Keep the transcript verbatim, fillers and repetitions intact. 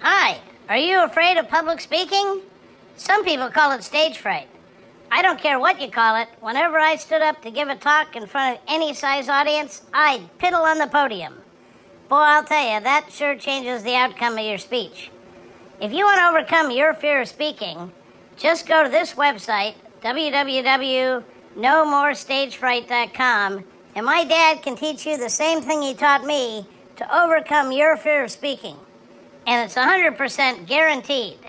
Hi, are you afraid of public speaking? Some people call it stage fright. I don't care what you call it. Whenever I stood up to give a talk in front of any size audience, I'd piddle on the podium. Boy, I'll tell you, that sure changes the outcome of your speech. If you want to overcome your fear of speaking, just go to this website, w w w dot no more stage fright dot com, and my dad can teach you the same thing he taught me to overcome your fear of speaking. And it's one hundred percent guaranteed.